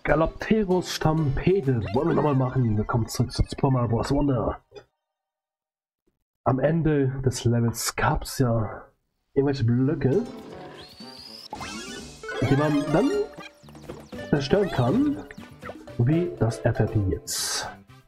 Galapteros Stampede. Wollen wir nochmal machen. Willkommen zurück zu Super Mario Bros. Wonder. Am Ende des Levels gab es ja irgendwelche Blöcke, die man dann zerstören kann. Wie das erfährt ihr jetzt.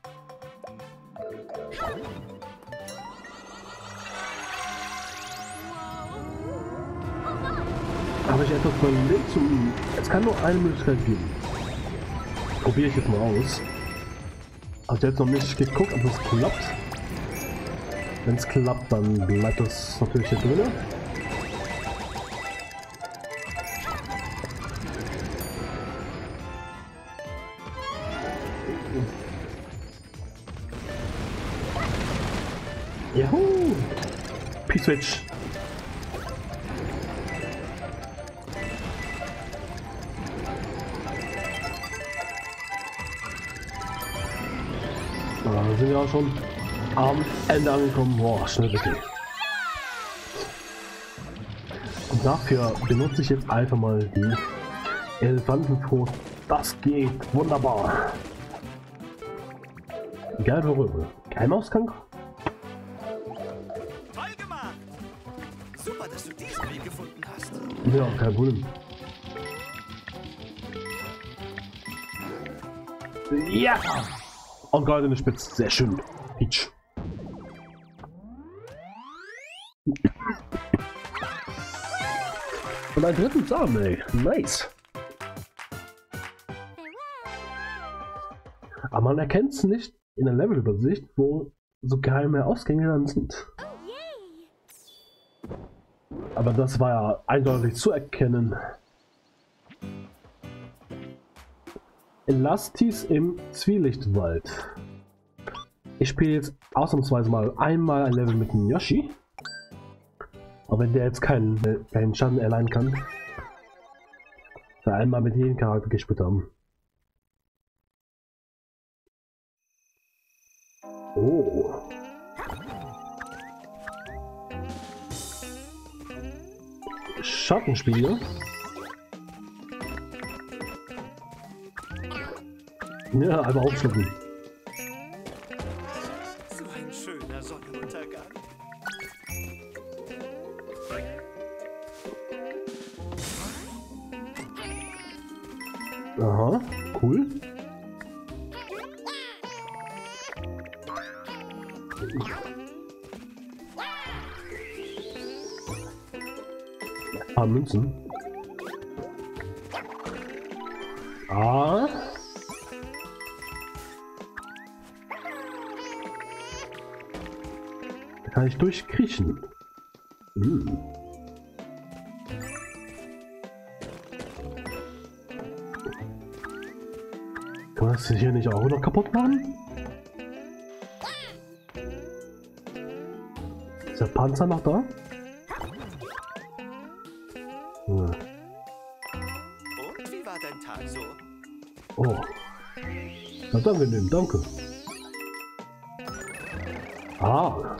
Habe ich etwas überlegt zu üben. Es kann nur eine Möglichkeit geben. Probiere ich jetzt mal aus. Also jetzt noch nicht geguckt, ob es klappt. Wenn es klappt, dann bleibt das natürlich hier drin. Juhu! P-Switch! Da sind wir auch schon am Ende angekommen. Boah, schnell bitte. Und dafür benutze ich jetzt einfach mal die Elefantenfrucht. Das geht wunderbar. Gelbe Röhre. Kein Ausgang? Toll gemacht! Super, dass du diesen Weg gefunden hast. Ja, kein Problem. Ja! Und gerade in der Spitze. Sehr schön. Peach. Und einen dritten Samen, ey. Nice. Aber man erkennt es nicht in der Levelübersicht, wo so geheime Ausgänge dann sind. Aber das war ja eindeutig zu erkennen. Elastis im Zwielichtwald. Ich spiele jetzt ausnahmsweise mal einmal ein Level mit dem Yoshi. Aber wenn der jetzt keinen Schaden erleiden kann, wir einmal mit jedem Charakter gespielt haben. Oh. Schattenspiele. Ja, einfach aufschlucken. So ein schöner Sonnenuntergang. Aha, cool. Ein paar Münzen. Ah. Da kann ich durchkriechen. Hm. Kann man das hier nicht auch noch kaputt machen? Ist der Panzer noch da? Ja. Und wie war dein Tag so? Oh. Ganz angenehm, danke. Ah.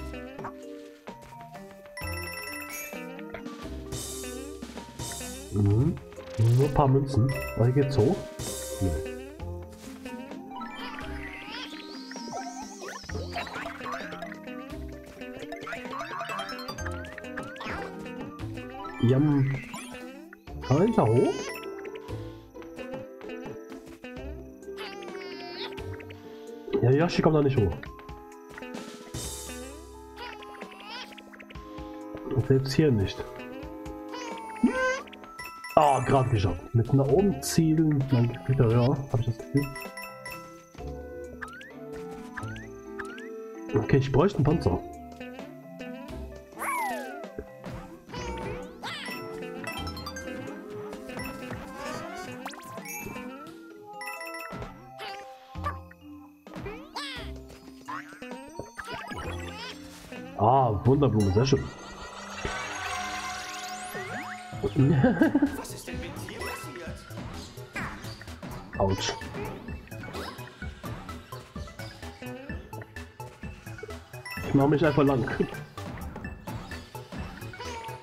Mhm. Nur ein paar Münzen. Aber hier geht's hoch. Nee. Jam. Kann ich da hoch? Ja, Yoshi kommt da nicht hoch. Und selbst hier nicht. Ah, gerade geschafft. Mit nach oben zielen, dann geht er höher, habe ich das Gefühl. Okay, ich bräuchte einen Panzer. Ah, Wunderblume, sehr schön. Was ist denn mit dir passiert? Autsch. Ich mach mich einfach lang.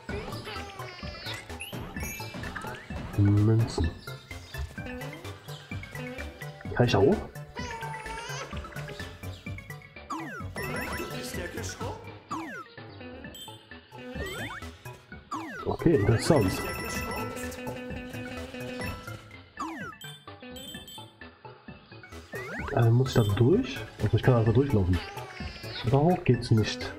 Münzen. Kann ich auch? Ist der geschrumpft? Okay, interessant. Ist der geschrumpft? Muss ich da durch? Also ich kann einfach durchlaufen. Da hoch geht's nicht.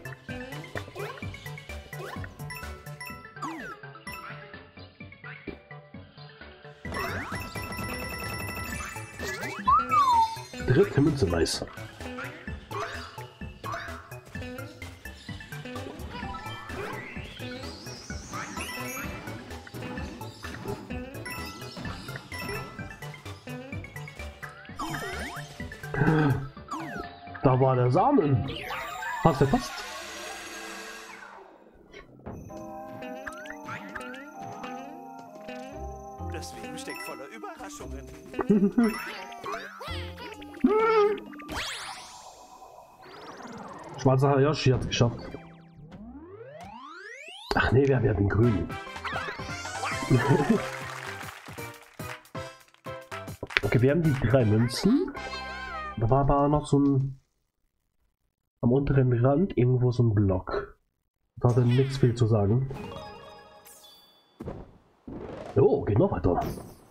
Dritte Münze, nice. Da war der Samen. Hast du verpasst? Das Leben steckt voller Überraschungen. Schwarzer Yoshi hat es geschafft. Ach nee, wir hatten grün. Okay, wir haben die 3 Münzen. Da war aber noch so ein... Am unteren Rand irgendwo so ein Block. Da hat er nichts viel zu sagen. Oh, geht noch weiter.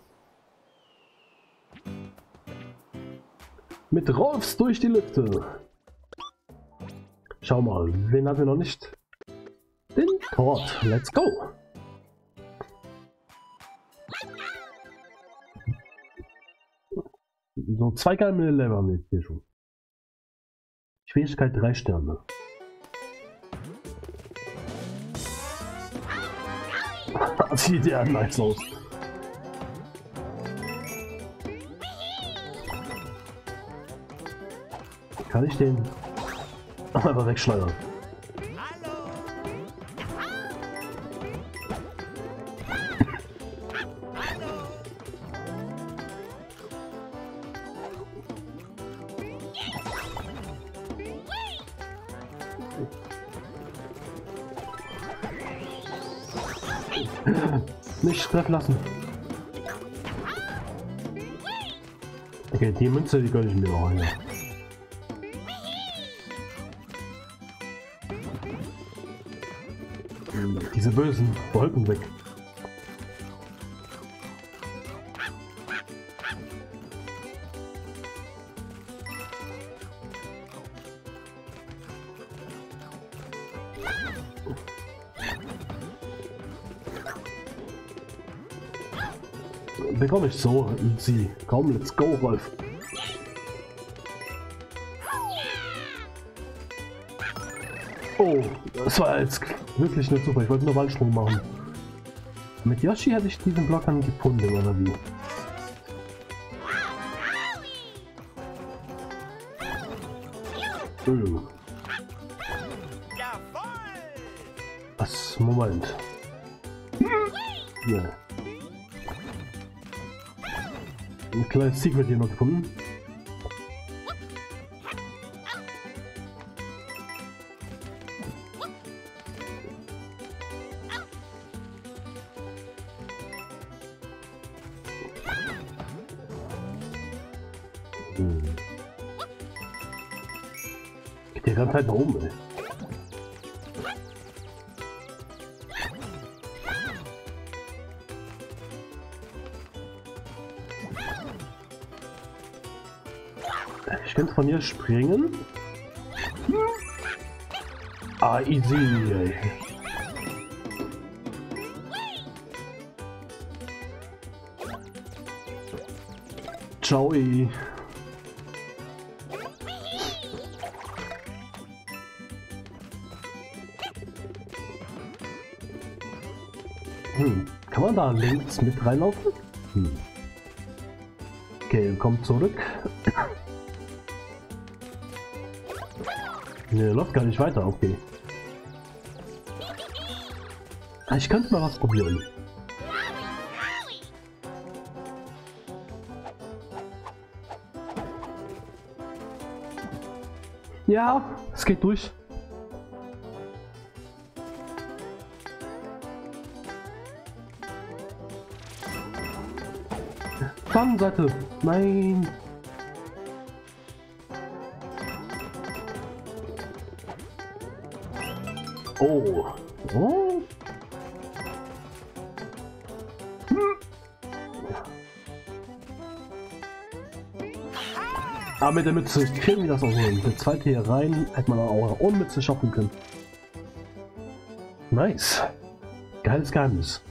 Mit Rolfs durch die Lüfte. Schau mal, wen haben wir noch nicht? Den Tod. Let's go. So 2 geile Level haben wir jetzt hier schon. Schwierigkeit 3 Sterne. Sieht ja nice aus. Kann ich den einfach wegschleudern? Nicht treffen lassen. Okay, die Münze, die gönne ich mir auch eine. Diese bösen Wolken weg. Bekomme ich so easy. Komm, let's go, Rolf. Oh, das war jetzt wirklich nicht super. Ich wollte nur Wallsprung machen. Mit Yoshi hätte ich diesen Block dann gefunden, oder wie? Was? Moment. Ja. Ein kleines Secret hier noch gefunden. Der rennt halt nach oben, ey. Ich könnte von hier springen. Ah, easy, ey. Ciao, ey. Kann man da links mit reinlaufen? Okay, kommt zurück. Ne, läuft gar nicht weiter, okay. Ich könnte mal was probieren. Ja, es geht durch. Fangseite. Nein. Oh. Oh. Aber mit der Mütze kriegen wir das auch hin. Der zweite hier rein, hätte man auch ohne Mütze schaffen können. Nice. Geiles Geheimnis.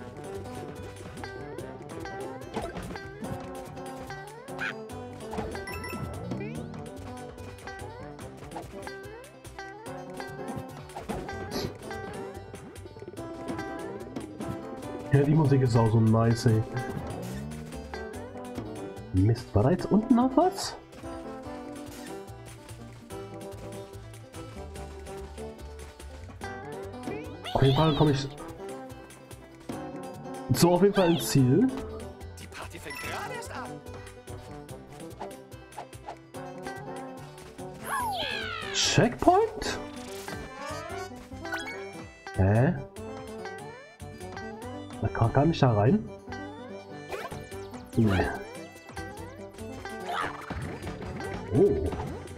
Ja, die Musik ist auch so nice, ey. Mist, war da jetzt unten noch was? Auf jeden Fall komme ich so auf jeden Fall ins Ziel. Die Party fängt gerade erst an. Checkpoint? Hä? Da kann ich da rein? Nee. Oh.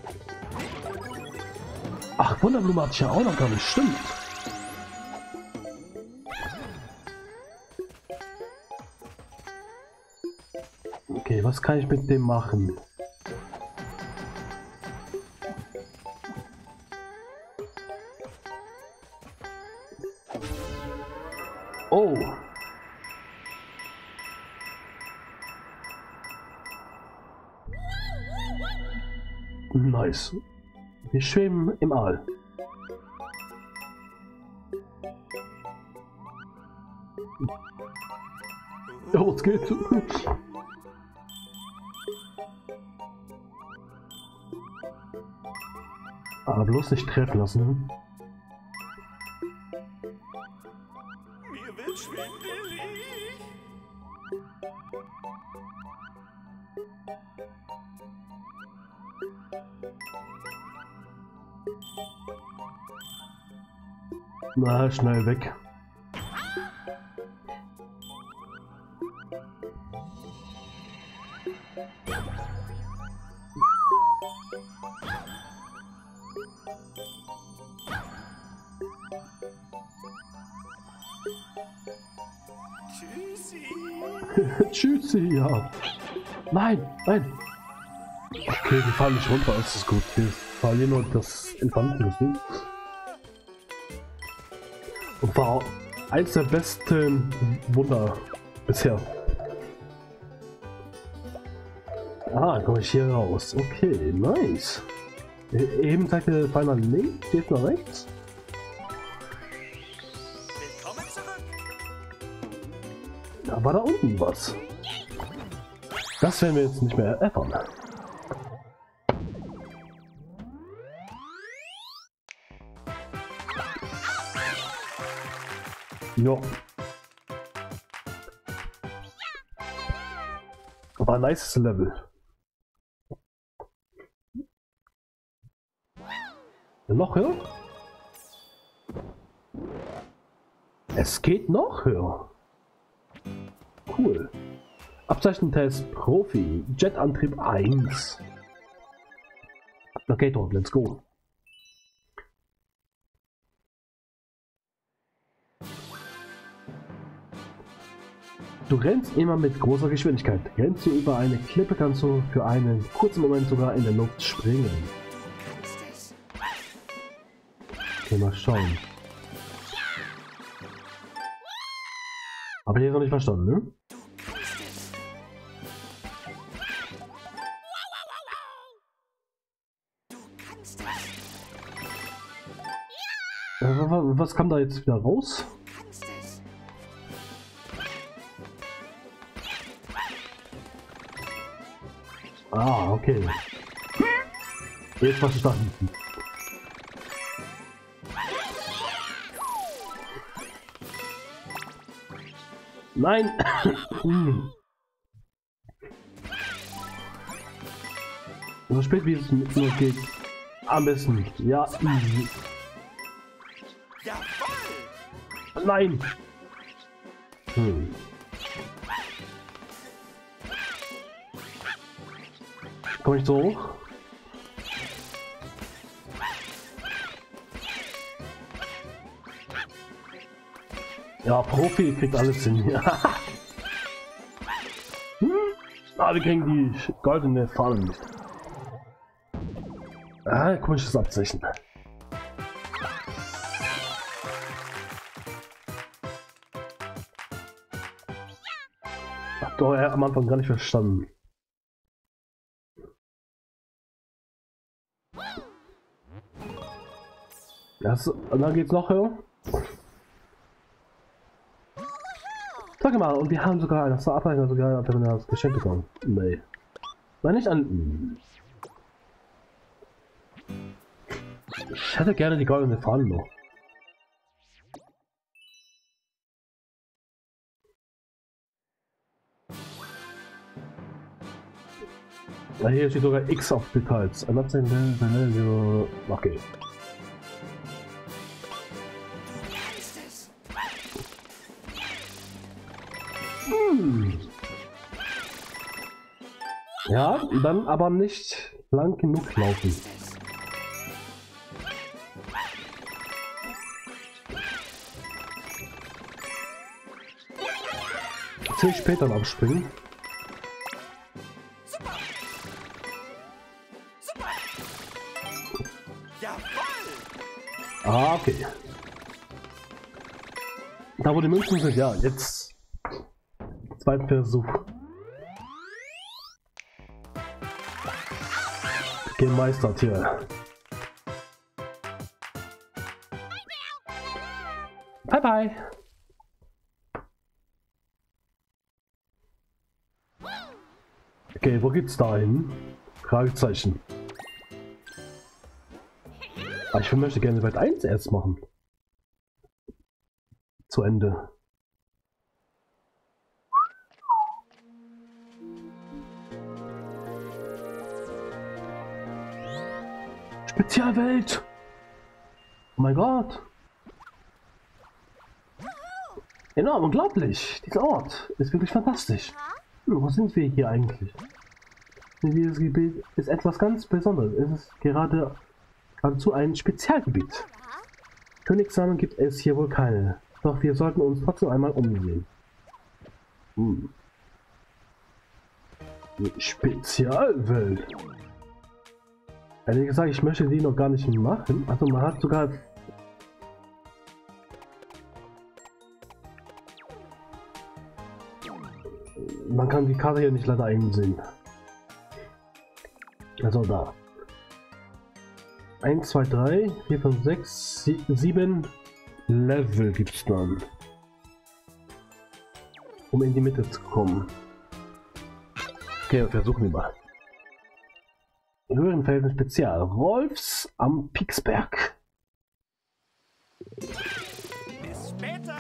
Ach, Wunderblume hatte ich ja auch noch gar nicht, stimmt. Okay, was kann ich mit dem machen? Oh. Nice. Wir schweben im All. Oh, es geht. Aber bloß nicht treffen lassen. Mir wird schwindelig. Na, schnell weg. Tschüssi. Tschüssi, ja. Nein, nein. Okay, wir fallen nicht runter, das ist gut. Wir verlieren nur das Infantenwissen. Und war eins der besten Wunder bisher. Ah, komme ich hier raus. Okay, nice. Eben sagte Pfeil nach links, jetzt nach rechts. Willkommen zurück. Da war da unten was. Das werden wir jetzt nicht mehr erfahren. Jo. Aber ein nice Level. Noch höher? Es geht noch höher. Cool. Abzeichentest Profi. Jetantrieb 1. Okay, dort, let's go. Du rennst immer mit großer Geschwindigkeit. Rennst du über eine Klippe, kannst du für einen kurzen Moment sogar in der Luft springen. Okay, mal schauen. Aber hier noch nicht verstanden, ne? Was kam da jetzt wieder raus? Ah, okay. Jetzt verstanden. Nein! So spät wie es nur geht. Am besten. Ja. Nein! Komm ich so hoch? Ja, Profi kriegt alles hin. Ah, wir kriegen die goldene Fahne nicht. Ah, komisches Abzeichen. Hab doch am Anfang gar nicht verstanden. Und dann geht's noch höher. Sag mal, und wir haben sogar das Abreichen sogar das Geschenk bekommen. Nee. Nein, nicht an. Ich hätte gerne die goldene Fahne noch. Na, hier steht sogar X auf Details. Okay. Ja, dann aber nicht lang genug laufen. Viel später noch abspringen. Ah, okay. Da wo die Münzen sind, ja, jetzt. Zweiten Versuch. Gemeistert hier. Bye bye. Okay, wo geht's da hin? Fragezeichen. Aber ich möchte gerne Welt 1 erst machen. Zu Ende. Spezialwelt! Oh mein Gott! Enorm, unglaublich! Dieser Ort ist wirklich fantastisch. Wo sind wir hier eigentlich? Dieses Gebiet ist etwas ganz Besonderes. Es ist geradezu ein Spezialgebiet. Königsnamen gibt es hier wohl keine. Doch wir sollten uns trotzdem einmal umsehen. Spezialwelt. Ehrlich gesagt, ich möchte die noch gar nicht machen. Also man hat sogar... Man kann die Karte hier nicht leider einsehen. Also da. 1, 2, 3, 4, 5, 6, 7 Level gibt es dann. Um in die Mitte zu kommen. Okay, versuchen wir mal. Höhenfelden Spezial. Wolfs am Pixberg. Bis später.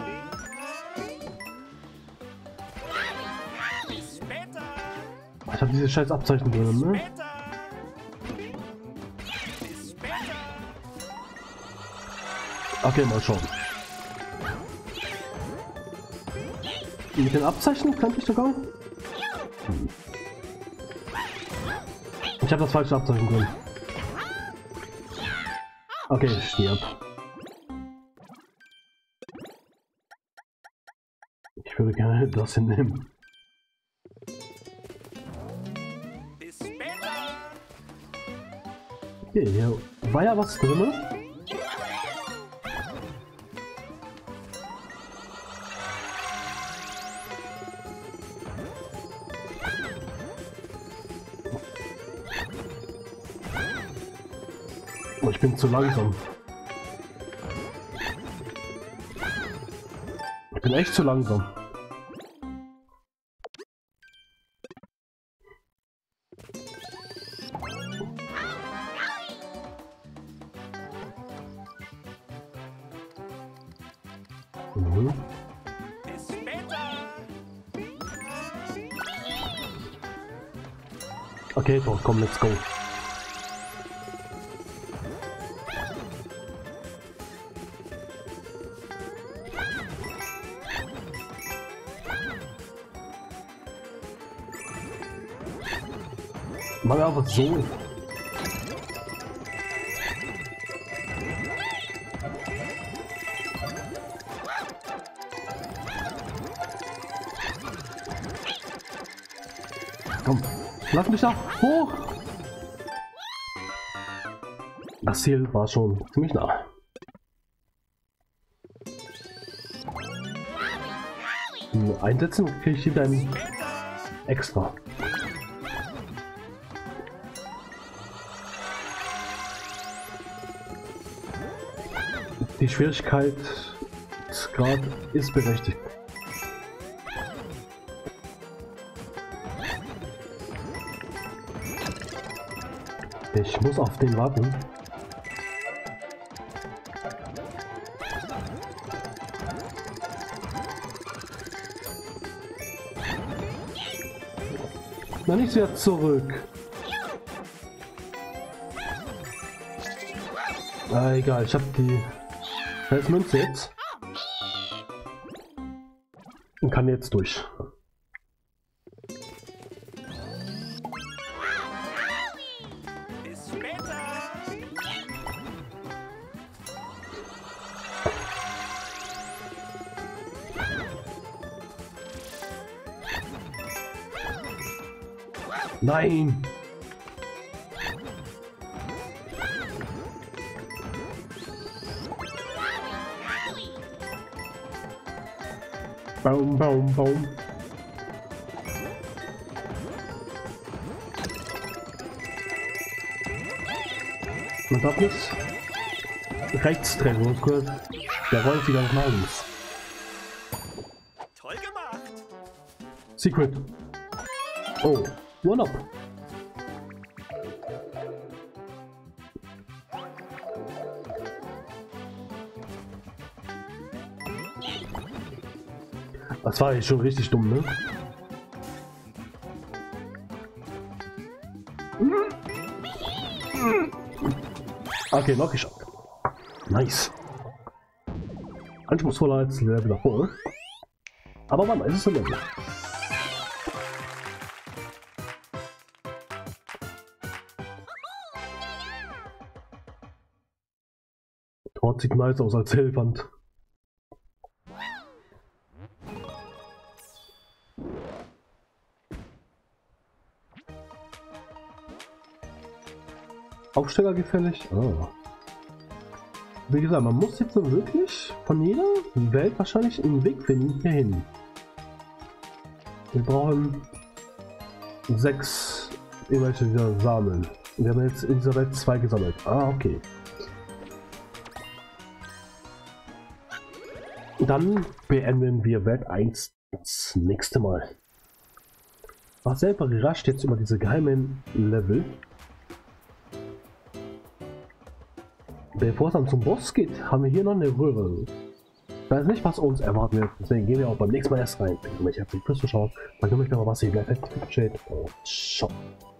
Bis später. Ich habe diese scheiß Abzeichen drin, ne? Bis später. Okay, mal schauen. Mit den Abzeichen könnte ich sogar. Ich habe das falsche Abzeichen drin. Okay, stirb. Ich würde gerne das hinnehmen. Bis später. Okay, hier war ja was drin. Oh, ich bin zu langsam. Ich bin echt zu langsam. Bis später. Okay, doch, komm, let's go. Mach einfach so. Komm, lass mich da hoch! Das Ziel war schon ziemlich nah. Einsetzen kriege ich wieder ein extra. Die Schwierigkeitsgrad ist berechtigt. Ich muss auf den warten. Na, nicht wieder zurück. Ah, egal, ich habe die Münze jetzt und kann jetzt durch. Bis später. Nein! Baum, Baum, Baum. Man darf nicht rechts trennen, sonst kurz der rollt wieder nach links. Toll gemacht. Secret. Oh, One-Up. Das war jetzt schon richtig dumm, ne? Okay, noch geschafft. Nice. Anspruchsvoller als Level davor. Aber wann ist es ein Level? Dort sieht nice aus als Hellwand. Aufsteller gefällig. Oh. Wie gesagt, man muss jetzt so wirklich von jeder Welt wahrscheinlich einen Weg finden hierhin. Wir brauchen 6 irgendwelche dieser Samen. Wir haben jetzt in dieser Welt 2 gesammelt. Ah, okay. Dann beenden wir Welt 1 das nächste Mal. War selber überrascht jetzt über diese geheimen Level. Bevor es dann zum Boss geht, haben wir hier noch eine Röhre. Ich weiß nicht, was uns erwarten wird, deswegen gehen wir auch beim nächsten Mal erst rein. Ich möchte herzlich fürs Zuschauen. Dann kümmere ich mich mal, was hier bleibt. Ciao.